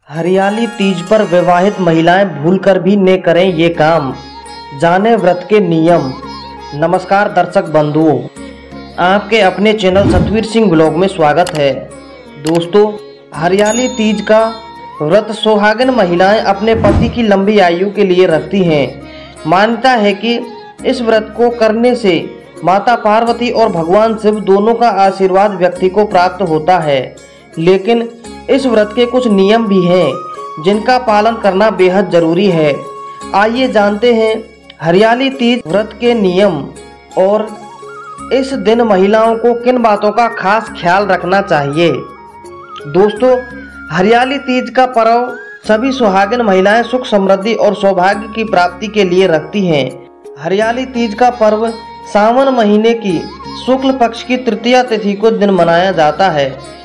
हरियाली तीज पर विवाहित महिलाएं भूलकर भी न करें ये काम, जाने व्रत के नियम। नमस्कार दर्शक बंधुओं, आपके अपने चैनल सतवीर सिंह ब्लॉग में स्वागत है। दोस्तों, हरियाली तीज का व्रत सुहागिन महिलाएं अपने पति की लंबी आयु के लिए रखती हैं। मान्यता है कि इस व्रत को करने से माता पार्वती और भगवान शिव दोनों का आशीर्वाद व्यक्ति को प्राप्त होता है। लेकिन इस व्रत के कुछ नियम भी हैं जिनका पालन करना बेहद जरूरी है। आइए जानते हैं हरियाली तीज व्रत के नियम और इस दिन महिलाओं को किन बातों का खास ख्याल रखना चाहिए। दोस्तों, हरियाली तीज का पर्व सभी सुहागिन महिलाएं सुख समृद्धि और सौभाग्य की प्राप्ति के लिए रखती हैं। हरियाली तीज का पर्व सावन महीने की शुक्ल पक्ष की तृतीया तिथि को दिन मनाया जाता है।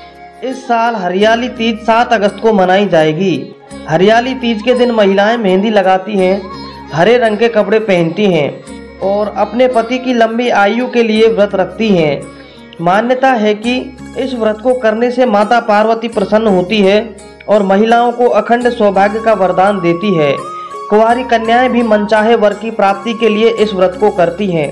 इस साल हरियाली तीज 7 अगस्त को मनाई जाएगी। हरियाली तीज के दिन महिलाएं मेहंदी लगाती हैं, हरे रंग के कपड़े पहनती हैं और अपने पति की लंबी आयु के लिए व्रत रखती हैं। मान्यता है कि इस व्रत को करने से माता पार्वती प्रसन्न होती है और महिलाओं को अखंड सौभाग्य का वरदान देती है। कुंवारी कन्याएं भी मनचाहे वर की प्राप्ति के लिए इस व्रत को करती हैं।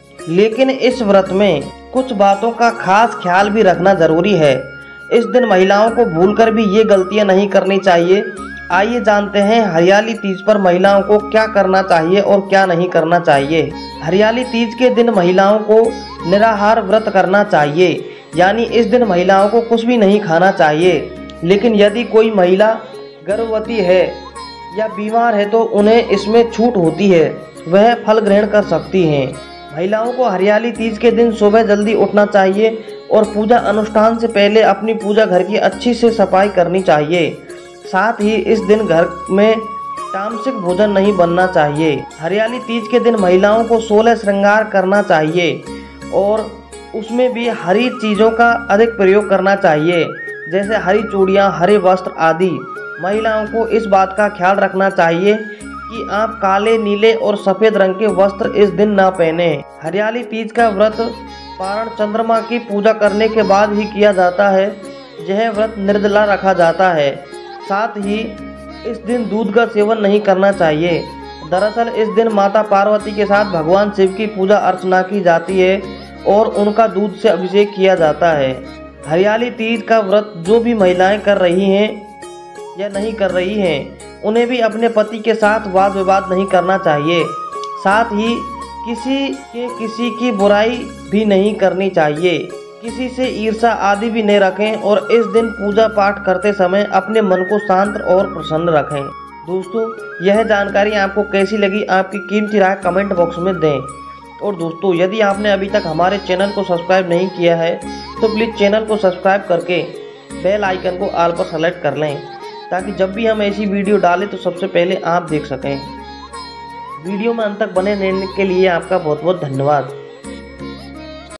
लेकिन इस व्रत में कुछ बातों का खास ख्याल भी रखना जरूरी है। इस दिन महिलाओं को भूलकर भी ये गलतियां नहीं करनी चाहिए। आइए जानते हैं हरियाली तीज पर महिलाओं को क्या करना चाहिए और क्या नहीं करना चाहिए। हरियाली तीज के दिन महिलाओं को निराहार व्रत करना चाहिए, यानी इस दिन महिलाओं को कुछ भी नहीं खाना चाहिए। लेकिन यदि कोई महिला गर्भवती है या बीमार है तो उन्हें इसमें छूट होती है, वह फल ग्रहण कर सकती हैं। महिलाओं को हरियाली तीज के दिन सुबह जल्दी उठना चाहिए और पूजा अनुष्ठान से पहले अपनी पूजा घर की अच्छी से सफाई करनी चाहिए। साथ ही इस दिन घर में तामसिक भोजन नहीं बनना चाहिए। हरियाली तीज के दिन महिलाओं को 16 श्रृंगार करना चाहिए और उसमें भी हरी चीज़ों का अधिक प्रयोग करना चाहिए, जैसे हरी चूड़ियाँ, हरे वस्त्र आदि। महिलाओं को इस बात का ख्याल रखना चाहिए कि आप काले, नीले और सफ़ेद रंग के वस्त्र इस दिन ना पहने। हरियाली तीज का व्रत पारण चंद्रमा की पूजा करने के बाद ही किया जाता है। यह व्रत निर्जला रखा जाता है। साथ ही इस दिन दूध का सेवन नहीं करना चाहिए। दरअसल इस दिन माता पार्वती के साथ भगवान शिव की पूजा अर्चना की जाती है और उनका दूध से अभिषेक किया जाता है। हरियाली तीज का व्रत जो भी महिलाएं कर रही हैं या नहीं कर रही हैं, उन्हें भी अपने पति के साथ वाद विवाद नहीं करना चाहिए। साथ ही किसी की बुराई भी नहीं करनी चाहिए। किसी से ईर्ष्या आदि भी नहीं रखें और इस दिन पूजा पाठ करते समय अपने मन को शांत और प्रसन्न रखें। दोस्तों, यह जानकारी आपको कैसी लगी, आपकी कीमती राय कमेंट बॉक्स में दें। और दोस्तों, यदि आपने अभी तक हमारे चैनल को सब्सक्राइब नहीं किया है तो प्लीज़ चैनल को सब्सक्राइब करके बेल आइकन को ऑल पर सेलेक्ट कर लें, ताकि जब भी हम ऐसी वीडियो डालें तो सबसे पहले आप देख सकें। वीडियो में अंत तक बने रहने के लिए आपका बहुत बहुत धन्यवाद।